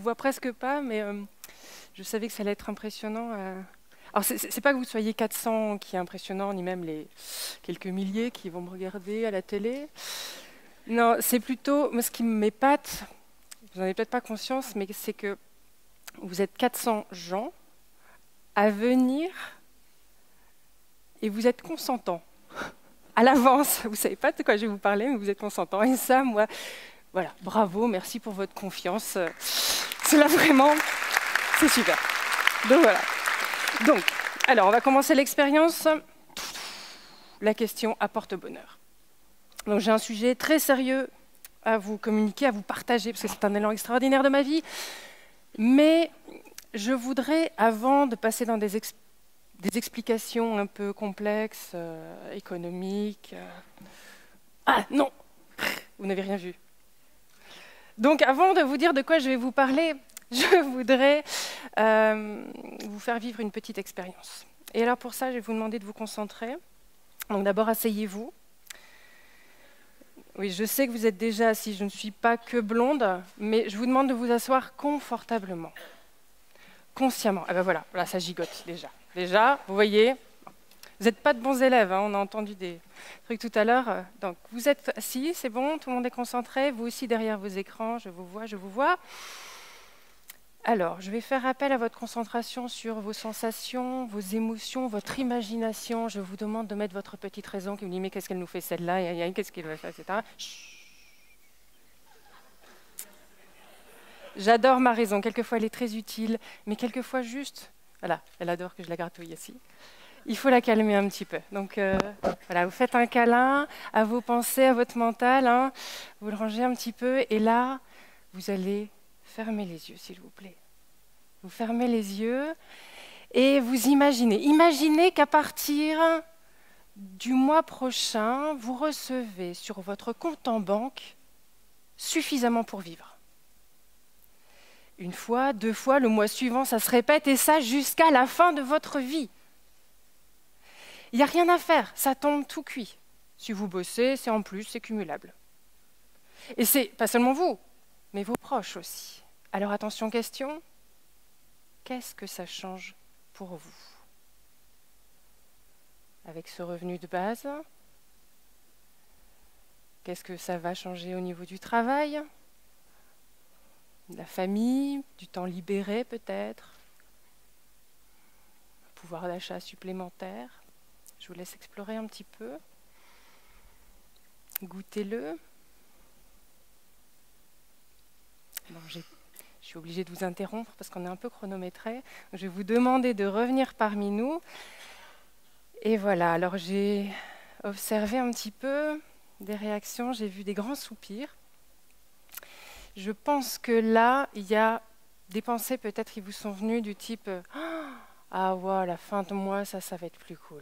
voit presque pas, mais je savais que ça allait être impressionnant. Alors, c'est pas que vous soyez 400 qui est impressionnant, ni même les quelques milliers qui vont me regarder à la télé. Non, c'est plutôt, moi, ce qui m'épate, vous n'en avez peut-être pas conscience, mais c'est que vous êtes 400 gens à venir et vous êtes consentants. À l'avance, vous ne savez pas de quoi je vais vous parler, mais vous êtes consentants. Et ça, moi, voilà, bravo, merci pour votre confiance. Cela vraiment, c'est super. Donc voilà. Donc, alors, on va commencer l'expérience. La question apporte bonheur. Donc, j'ai un sujet très sérieux à vous communiquer, à vous partager, parce que c'est un élan extraordinaire de ma vie. Mais je voudrais, avant de passer dans des explications un peu complexes, économiques... Ah non, vous n'avez rien vu. Donc, avant de vous dire de quoi je vais vous parler, je voudrais vous faire vivre une petite expérience. Et alors pour ça, je vais vous demander de vous concentrer. Donc d'abord, asseyez-vous. Oui, je sais que vous êtes déjà assis, je ne suis pas que blonde, mais je vous demande de vous asseoir confortablement, consciemment. Ah ben voilà, ça gigote déjà. Déjà, vous voyez, vous n'êtes pas de bons élèves, hein, on a entendu des trucs tout à l'heure. Donc vous êtes assis, c'est bon, tout le monde est concentré, vous aussi derrière vos écrans, je vous vois, je vous vois. Alors, je vais faire appel à votre concentration sur vos sensations, vos émotions, votre imagination. Je vous demande de mettre votre petite raison qui vous dit « mais qu'est-ce qu'elle nous fait celle-là, qu'est-ce qu'elle va faire, etc. » J'adore ma raison, quelquefois elle est très utile, mais quelquefois juste, voilà, elle adore que je la gratouille ici. Il faut la calmer un petit peu. Donc voilà, vous faites un câlin à vos pensées, à votre mental, hein, vous le rangez un petit peu, et là, vous allez... Fermez les yeux, s'il vous plaît. Vous fermez les yeux et vous imaginez. Imaginez qu'à partir du mois prochain, vous recevez sur votre compte en banque suffisamment pour vivre. Une fois, 2 fois, le mois suivant, ça se répète, et ça jusqu'à la fin de votre vie. Il n'y a rien à faire, ça tombe tout cuit. Si vous bossez, c'est en plus, c'est cumulable. Et c'est pas seulement vous, mais vos proches aussi. Alors attention, question, qu'est-ce que ça change pour vous? Avec ce revenu de base, qu'est-ce que ça va changer au niveau du travail, de la famille, du temps libéré peut-être, pouvoir d'achat supplémentaire? Je vous laisse explorer un petit peu. Goûtez-le. Bon, je suis obligée de vous interrompre parce qu'on est un peu chronométré. Je vais vous demander de revenir parmi nous. Et voilà, alors j'ai observé un petit peu des réactions, j'ai vu des grands soupirs. Je pense que là, il y a des pensées peut-être qui vous sont venues du type « Ah ouais, la fin de mois, ça va être plus cool ».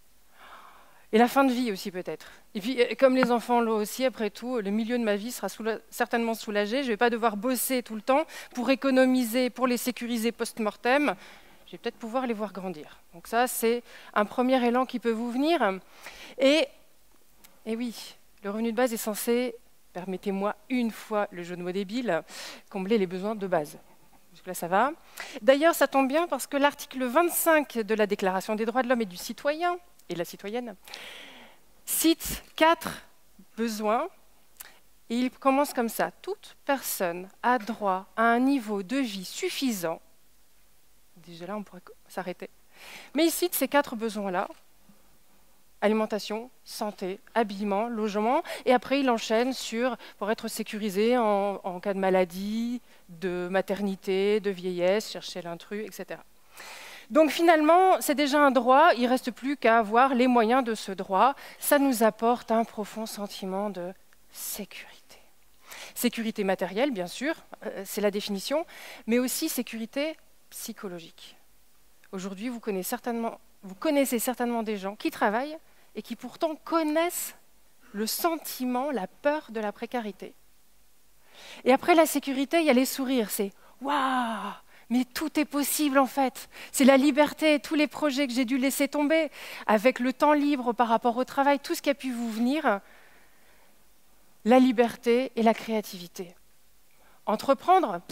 Et la fin de vie aussi peut-être. Et puis, comme les enfants l'ont aussi, après tout, le milieu de ma vie sera certainement soulagé. Je ne vais pas devoir bosser tout le temps pour économiser, pour les sécuriser post-mortem. Je vais peut-être pouvoir les voir grandir. Donc ça, c'est un premier élan qui peut vous venir. Et oui, le revenu de base est censé, permettez-moi une fois le jeu de mots débile, combler les besoins de base. Jusque-là, ça va. D'ailleurs, ça tombe bien parce que l'article 25 de la Déclaration des droits de l'homme et du citoyen, et de la citoyenne, cite 4 besoins, et il commence comme ça. Toute personne a droit à un niveau de vie suffisant. Déjà là, on pourrait s'arrêter. Mais il cite ces 4 besoins-là. Alimentation, santé, habillement, logement, et après il enchaîne sur, pour être sécurisé en cas de maladie, de maternité, de vieillesse, chercher l'intrus, etc. Donc finalement, c'est déjà un droit, il ne reste plus qu'à avoir les moyens de ce droit. Ça nous apporte un profond sentiment de sécurité. Sécurité matérielle, bien sûr, c'est la définition, mais aussi sécurité psychologique. Aujourd'hui, vous connaissez certainement des gens qui travaillent et qui pourtant connaissent le sentiment, la peur de la précarité. Et après la sécurité, il y a les sourires, c'est « Waouh !» Mais tout est possible en fait. C'est la liberté, tous les projets que j'ai dû laisser tomber, avec le temps libre par rapport au travail, tout ce qui a pu vous venir, la liberté et la créativité. Entreprendre,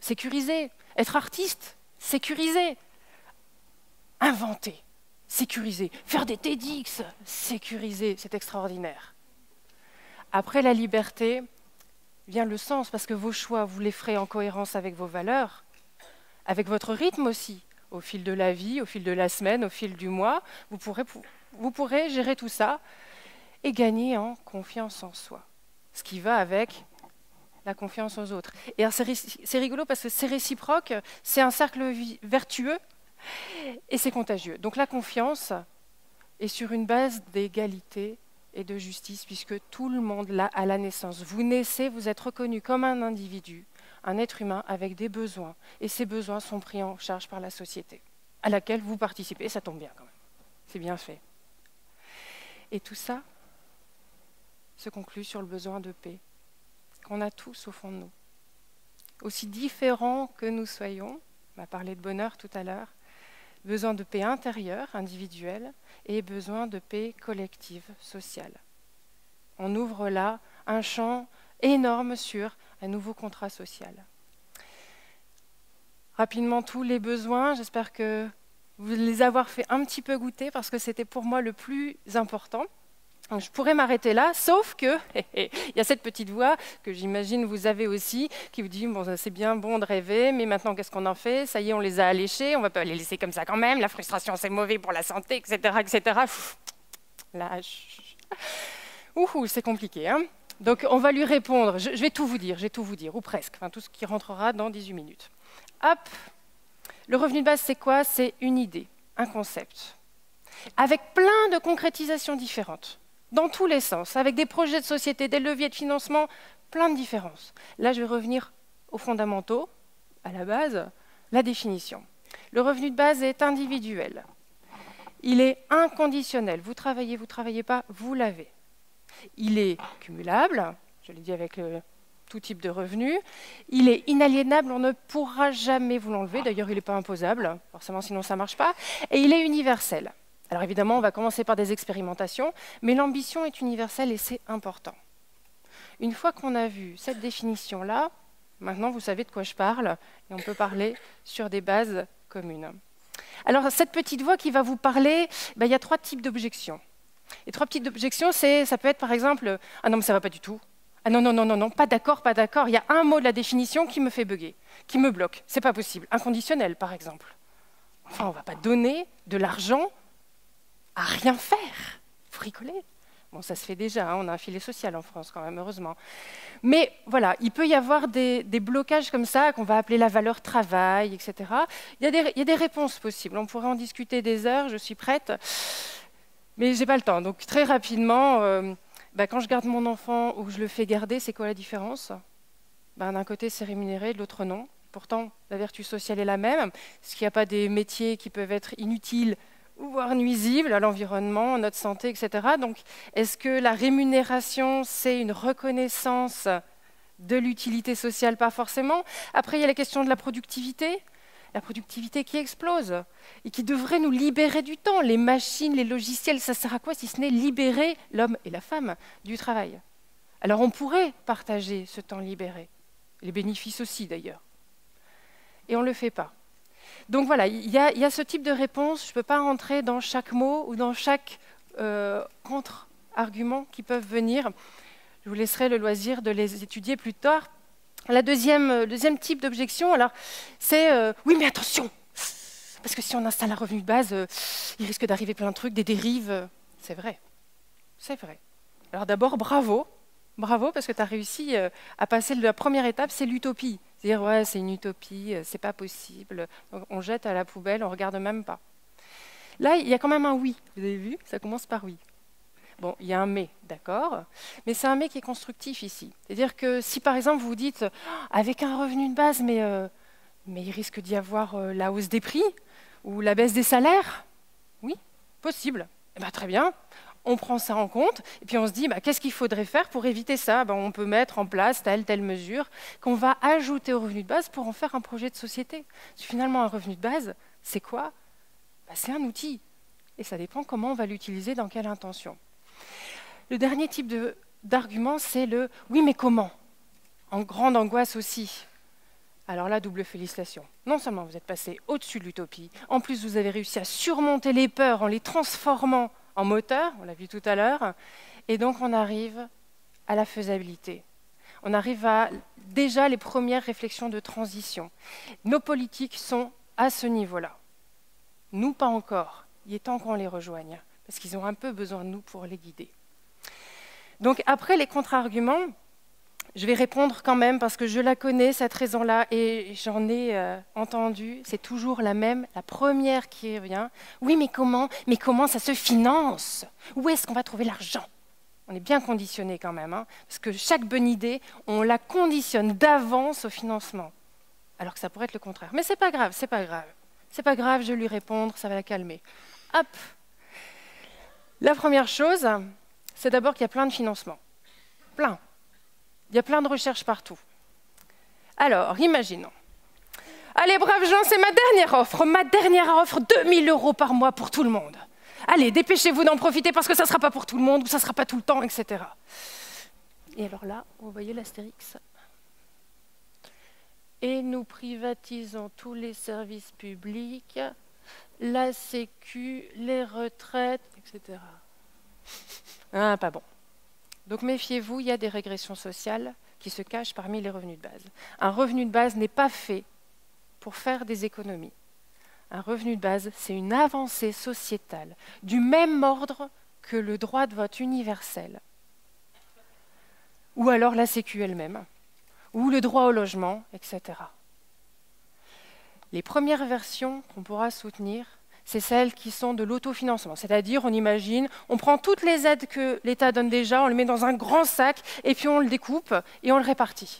sécurisé. Être artiste, sécurisé. Inventer, sécurisé. Faire des TEDx, sécurisé. C'est extraordinaire. Après la liberté vient le sens, parce que vos choix, vous les ferez en cohérence avec vos valeurs, avec votre rythme aussi. Au fil de la vie, au fil de la semaine, au fil du mois, vous pourrez gérer tout ça et gagner en confiance en soi. Ce qui va avec la confiance aux autres. Et c'est rigolo parce que c'est réciproque, c'est un cercle vertueux et c'est contagieux. Donc la confiance est sur une base d'égalité et de justice, puisque tout le monde l'a à la naissance. Vous naissez, vous êtes reconnu comme un individu, un être humain avec des besoins. Et ces besoins sont pris en charge par la société, à laquelle vous participez. Ça tombe bien quand même. C'est bien fait. Et tout ça se conclut sur le besoin de paix, qu'on a tous au fond de nous. Aussi différents que nous soyons, on a parlé de bonheur tout à l'heure, besoin de paix intérieure, individuelle, et besoin de paix collective, sociale. On ouvre là un champ énorme sur un nouveau contrat social. Rapidement, tous les besoins, j'espère que vous les avoir fait un petit peu goûter, parce que c'était pour moi le plus important. Donc, je pourrais m'arrêter là, sauf que il y a cette petite voix que j'imagine vous avez aussi, qui vous dit bon, c'est bien bon de rêver, mais maintenant qu'est-ce qu'on en fait? Ça y est, on les a alléchés, on ne va pas les laisser comme ça quand même. La frustration, c'est mauvais pour la santé, etc., etc. Là, c'est compliqué. Hein, donc, on va lui répondre. Je vais tout vous dire, ou presque. Enfin, tout ce qui rentrera dans 18 minutes. Hop. Le revenu de base, c'est quoi? C'est une idée, un concept, avec plein de concrétisations différentes. Dans tous les sens, avec des projets de société, des leviers de financement, plein de différences. Là, je vais revenir aux fondamentaux, à la base, la définition. Le revenu de base est individuel. Il est inconditionnel. Vous travaillez pas, vous l'avez. Il est cumulable, je l'ai dit avec tout type de revenu. Il est inaliénable, on ne pourra jamais vous l'enlever. D'ailleurs, il n'est pas imposable, forcément, sinon ça ne marche pas. Et il est universel. Alors évidemment, on va commencer par des expérimentations, mais l'ambition est universelle et c'est important. Une fois qu'on a vu cette définition-là, maintenant vous savez de quoi je parle et on peut parler sur des bases communes. Alors cette petite voix qui va vous parler, il y a 3 types d'objections. Les 3 types d'objections, ça peut être par exemple « Ah non, mais ça ne va pas du tout. Ah non, non, non, non, non, pas d'accord, pas d'accord. Il y a un mot de la définition qui me fait bugger, qui me bloque. C'est pas possible. Inconditionnel, par exemple. Enfin, on ne va pas donner de l'argent à rien faire. Vous rigolez? Bon, ça se fait déjà, hein, on a un filet social en France quand même, heureusement. Mais voilà, il peut y avoir des blocages comme ça, qu'on va appeler la valeur travail, etc. Il y a des réponses possibles, on pourrait en discuter des heures, je suis prête, mais je n'ai pas le temps. Donc très rapidement, quand je garde mon enfant ou que je le fais garder, c'est quoi la différence? D'un côté, c'est rémunéré, de l'autre, non. Pourtant, la vertu sociale est la même. Est-ce qu'il n'y a pas des métiers qui peuvent être inutiles ou voire nuisibles à l'environnement, à notre santé, etc. Donc, est-ce que la rémunération, c'est une reconnaissance de l'utilité sociale? Pas forcément. Après, il y a la question de la productivité qui explose et qui devrait nous libérer du temps. Les machines, les logiciels, ça sert à quoi si ce n'est libérer l'homme et la femme du travail? Alors, on pourrait partager ce temps libéré, les bénéfices aussi d'ailleurs. Et on ne le fait pas. Donc voilà, il y a ce type de réponse. Je ne peux pas rentrer dans chaque mot ou dans chaque contre-argument qui peuvent venir. Je vous laisserai le loisir de les étudier plus tard. Le deuxième type d'objection, alors, c'est oui, mais attention, parce que si on installe un revenu de base, il risque d'arriver plein de trucs, des dérives. C'est vrai, c'est vrai. Alors d'abord, bravo parce que tu as réussi à passer la première étape, c'est l'utopie. C'est-à-dire, ouais, c'est une utopie, c'est pas possible. Donc, on jette à la poubelle, on regarde même pas. Là, il y a quand même un oui. Vous avez vu? Ça commence par oui. Bon, il y a un mais, d'accord, mais c'est un mais qui est constructif ici. C'est-à-dire que si, par exemple, vous dites, avec un revenu de base, mais il risque d'y avoir la hausse des prix ou la baisse des salaires, oui, possible. Eh bien, très bien. On prend ça en compte, et puis on se dit, qu'est-ce qu'il faudrait faire pour éviter ça? On peut mettre en place telle mesure qu'on va ajouter au revenu de base pour en faire un projet de société. Parce que finalement, un revenu de base, c'est quoi? C'est un outil, et ça dépend comment on va l'utiliser, dans quelle intention. Le dernier type d'argument, c'est le « oui, mais comment ?» En grande angoisse aussi. Alors là, double félicitation. Non seulement vous êtes passé au-dessus de l'utopie, en plus vous avez réussi à surmonter les peurs en les transformant en moteur, on l'a vu tout à l'heure, et donc on arrive à la faisabilité. On arrive à déjà les premières réflexions de transition. Nos politiques sont à ce niveau-là. Nous, pas encore. Il est temps qu'on les rejoigne, parce qu'ils ont un peu besoin de nous pour les guider. Donc après les contre-arguments, je vais répondre quand même, parce que je la connais, cette raison-là, et j'en ai entendu, c'est toujours la même, la première qui revient. Oui, mais comment ça se finance? Où est-ce qu'on va trouver l'argent? On est bien conditionné quand même, hein, parce que chaque bonne idée, on la conditionne d'avance au financement, alors que ça pourrait être le contraire. Mais c'est pas grave, c'est pas grave. C'est pas grave, je vais lui répondre, ça va la calmer. Hop. La première chose, c'est d'abord qu'il y a plein de financements. Plein. Il y a plein de recherches partout. Alors, imaginons. Allez, braves gens, c'est ma dernière offre, 2000 € par mois pour tout le monde. Allez, dépêchez-vous d'en profiter parce que ça ne sera pas pour tout le monde, ou ça ne sera pas tout le temps, etc. Et alors là, vous voyez l'astérix. Et nous privatisons tous les services publics, la sécu, les retraites, etc. Ah, pas bon. Donc méfiez-vous, il y a des régressions sociales qui se cachent parmi les revenus de base. Un revenu de base n'est pas fait pour faire des économies. Un revenu de base, c'est une avancée sociétale du même ordre que le droit de vote universel, ou alors la Sécu elle-même, ou le droit au logement, etc. Les premières versions qu'on pourra soutenir, c'est celles qui sont de l'autofinancement. C'est-à-dire, on imagine, on prend toutes les aides que l'État donne déjà, on les met dans un grand sac, et puis on le découpe et on le répartit.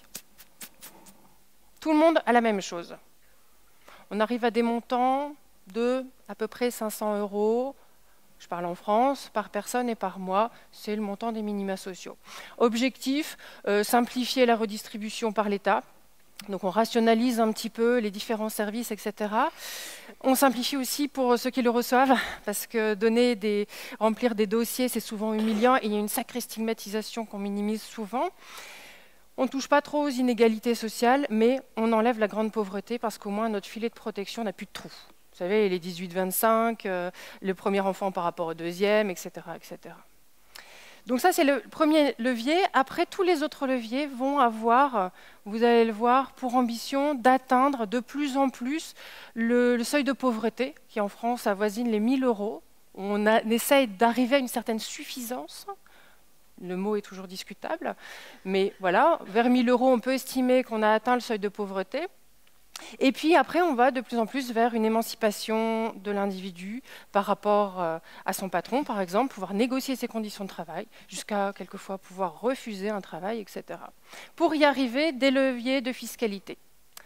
Tout le monde a la même chose. On arrive à des montants de à peu près 500 €, je parle en France, par personne et par mois, c'est le montant des minima sociaux. Objectif, simplifier la redistribution par l'État. Donc on rationalise un petit peu les différents services, etc. On simplifie aussi pour ceux qui le reçoivent, parce que remplir des dossiers, c'est souvent humiliant et il y a une sacrée stigmatisation qu'on minimise souvent. On ne touche pas trop aux inégalités sociales, mais on enlève la grande pauvreté parce qu'au moins notre filet de protection n'a plus de trous. Vous savez, les 18-25, le premier enfant par rapport au deuxième, etc., etc. Donc ça, c'est le premier levier. Après, tous les autres leviers vont avoir, vous allez le voir, pour ambition d'atteindre de plus en plus le seuil de pauvreté, qui en France avoisine les 1000 €. On essaye d'arriver à une certaine suffisance. Le mot est toujours discutable. Mais voilà, vers 1000 €, on peut estimer qu'on a atteint le seuil de pauvreté. Et puis après, on va de plus en plus vers une émancipation de l'individu par rapport à son patron, par exemple, pouvoir négocier ses conditions de travail, jusqu'à quelquefois pouvoir refuser un travail, etc. Pour y arriver, des leviers de fiscalité.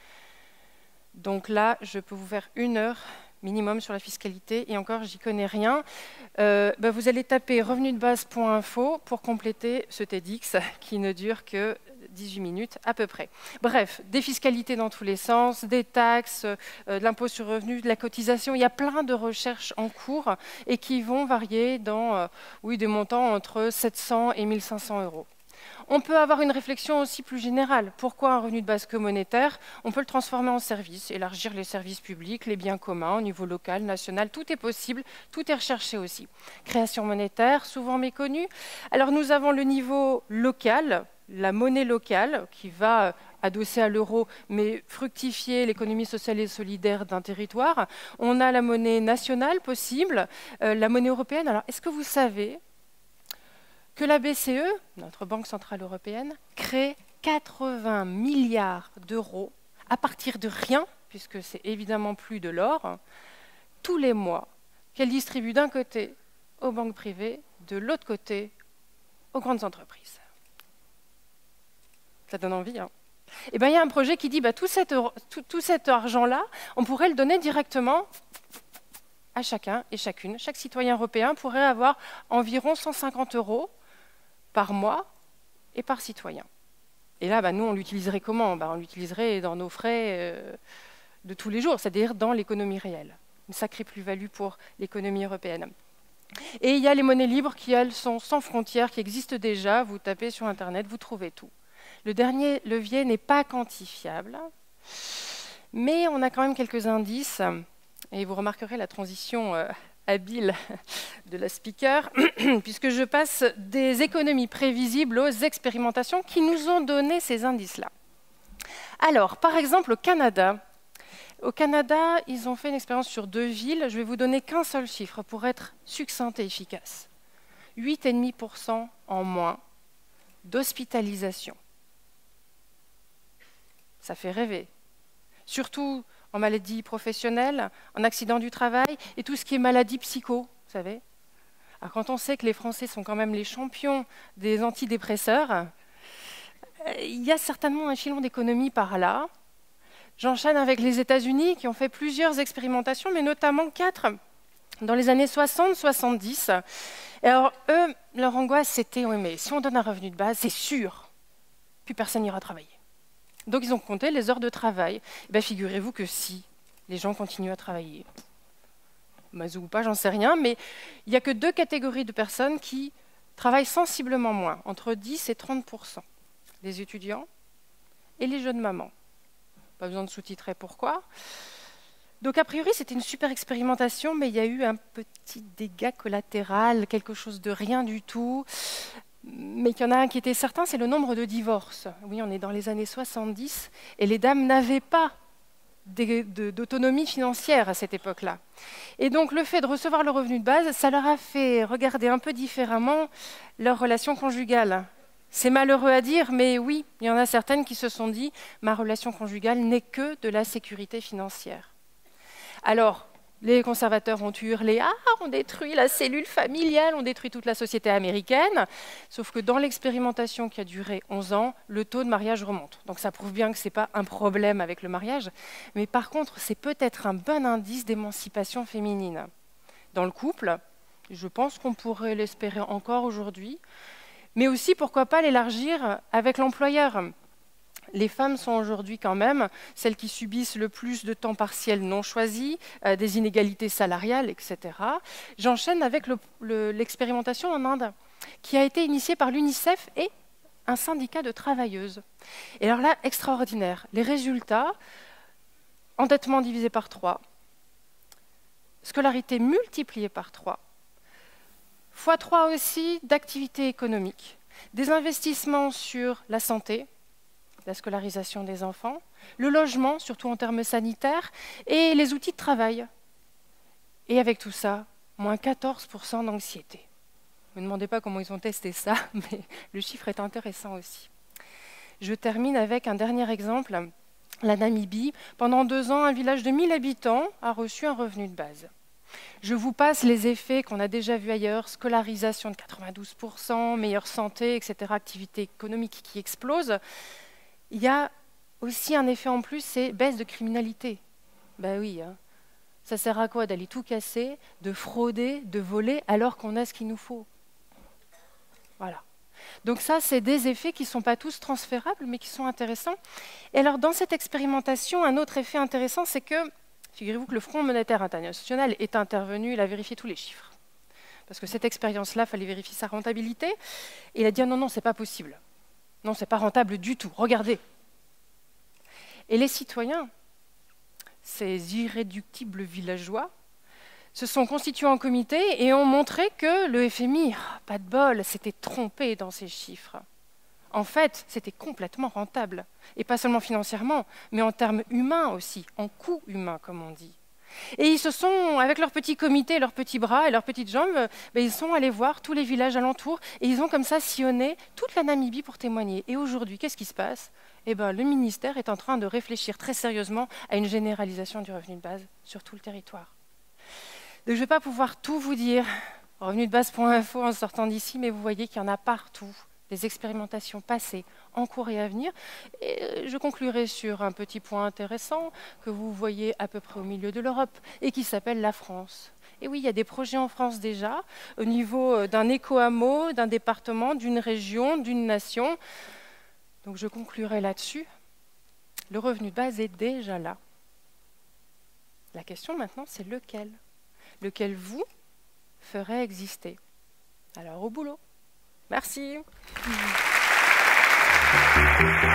Donc là, je peux vous faire 1 heure minimum sur la fiscalité, et encore, j'y connais rien. Vous allez taper revenusdebase.info pour compléter ce TEDx qui ne dure que 18 minutes à peu près. Bref, des fiscalités dans tous les sens, des taxes, de l'impôt sur le revenu, de la cotisation. Il y a plein de recherches en cours et qui vont varier dans des montants entre 700 et 1500 €. On peut avoir une réflexion aussi plus générale. Pourquoi un revenu de base que monétaire? On peut le transformer en service, élargir les services publics, les biens communs au niveau local, national. Tout est possible, tout est recherché aussi. Création monétaire, souvent méconnue. Alors nous avons le niveau local, la monnaie locale, qui va adosser à l'euro, mais fructifier l'économie sociale et solidaire d'un territoire. On a la monnaie nationale possible, la monnaie européenne. Alors, est-ce que vous savez que la BCE, notre Banque Centrale Européenne, crée 80 milliards d'euros à partir de rien, puisque c'est évidemment plus de l'or, tous les mois, qu'elle distribue d'un côté aux banques privées, de l'autre côté aux grandes entreprises. Ça donne envie, hein? Eh bien, il y a un projet qui dit tout cet argent-là, on pourrait le donner directement à chacun et chacune. Chaque citoyen européen pourrait avoir environ 150 € par mois et par citoyen. Et là, nous, on l'utiliserait comment? On l'utiliserait dans nos frais de tous les jours, c'est-à-dire dans l'économie réelle. Une sacrée plus-value pour l'économie européenne. Et il y a les monnaies libres qui, elles, sont sans frontières, qui existent déjà. Vous tapez sur Internet, vous trouvez tout. Le dernier levier n'est pas quantifiable, Mais on a quand même quelques indices, et vous remarquerez la transition habile de la speaker, puisque je passe des économies prévisibles aux expérimentations qui nous ont donné ces indices-là. Alors, par exemple, au Canada, ils ont fait une expérience sur 2 villes. Je vais vous donner qu'un seul chiffre pour être succincte et efficace. 8,5% en moins d'hospitalisation. Ça fait rêver. Surtout en maladie professionnelle, en accident du travail et tout ce qui est maladie psycho, vous savez. Alors, quand on sait que les Français sont quand même les champions des antidépresseurs, il y a certainement un filon d'économie par là. J'enchaîne avec les États-Unis qui ont fait plusieurs expérimentations, mais notamment 4 dans les années 60-70. Et alors, eux, leur angoisse, c'était, oui, mais si on donne un revenu de base, c'est sûr, plus personne n'ira travailler. Donc, ils ont compté les heures de travail. Figurez-vous que si les gens continuent à travailler, mazou ou pas, j'en sais rien, mais il n'y a que 2 catégories de personnes qui travaillent sensiblement moins, entre 10 et 30%. Les étudiants et les jeunes mamans. Pas besoin de sous-titrer pourquoi. Donc, a priori, c'était une super expérimentation, mais il y a eu un petit dégât collatéral, quelque chose de rien du tout. Mais il y en a un qui était certain, c'est le nombre de divorces. Oui, on est dans les années 70, et les dames n'avaient pas d'autonomie financière à cette époque-là. Et donc, le fait de recevoir le revenu de base, ça leur a fait regarder un peu différemment leur relation conjugale. C'est malheureux à dire, mais oui, il y en a certaines qui se sont dit « ma relation conjugale n'est que de la sécurité financière ». Alors, les conservateurs ont hurlé « ah, on détruit la cellule familiale, on détruit toute la société américaine ». Sauf que dans l'expérimentation qui a duré 11 ans, le taux de mariage remonte. Donc ça prouve bien que ce n'est pas un problème avec le mariage, mais par contre, c'est peut-être un bon indice d'émancipation féminine. Dans le couple, je pense qu'on pourrait l'espérer encore aujourd'hui, mais aussi, pourquoi pas, l'élargir avec l'employeur. Les femmes sont aujourd'hui quand même celles qui subissent le plus de temps partiel non choisi, des inégalités salariales, etc. J'enchaîne avec l'expérimentation en Inde, qui a été initiée par l'UNICEF et un syndicat de travailleuses. Et alors là, extraordinaire. Les résultats, endettement divisé par 3, scolarité multipliée par 3, fois 3 aussi d'activité économique, des investissements sur la santé, la scolarisation des enfants, le logement, surtout en termes sanitaires, et les outils de travail. Et avec tout ça, moins 14% d'anxiété. Ne me demandez pas comment ils ont testé ça, mais le chiffre est intéressant aussi. Je termine avec un dernier exemple. La Namibie, pendant 2 ans, un village de 1000 habitants a reçu un revenu de base. Je vous passe les effets qu'on a déjà vus ailleurs, scolarisation de 92%, meilleure santé, etc., activité économique qui explose. Il y a aussi un effet en plus, c'est baisse de criminalité. Ben oui, hein. Ça sert à quoi d'aller tout casser, de frauder, de voler, alors qu'on a ce qu'il nous faut? Voilà. Donc ça, c'est des effets qui ne sont pas tous transférables, mais qui sont intéressants. Et alors, dans cette expérimentation, un autre effet intéressant, c'est que figurez-vous que le Fonds monétaire international est intervenu, il a vérifié tous les chiffres. Parce que cette expérience-là, il fallait vérifier sa rentabilité. Et il a dit non, non, ce n'est pas possible. Non, ce n'est pas rentable du tout. Regardez. Et les citoyens, ces irréductibles villageois, se sont constitués en comité et ont montré que le FMI, pas de bol, s'était trompé dans ces chiffres. En fait, c'était complètement rentable. Et pas seulement financièrement, mais en termes humains aussi, en coût humain, comme on dit. Et ils se sont, avec leur petit comité, leurs petits bras et leurs petites jambes, ils sont allés voir tous les villages alentours et ils ont comme ça sillonné toute la Namibie pour témoigner. Et aujourd'hui, qu'est-ce qui se passe? Le ministère est en train de réfléchir très sérieusement à une généralisation du revenu de base sur tout le territoire. Donc, je ne vais pas pouvoir tout vous dire, revenudebase.info en sortant d'ici, mais vous voyez qu'il y en a partout. Des expérimentations passées, en cours et à venir. Et je conclurai sur un petit point intéressant que vous voyez à peu près au milieu de l'Europe et qui s'appelle la France. Et oui, il y a des projets en France déjà, au niveau d'un éco-hameau, d'un département, d'une région, d'une nation. Donc je conclurai là-dessus. Le revenu de base est déjà là. La question maintenant, c'est lequel? Lequel vous ferait exister? Alors au boulot. Merci.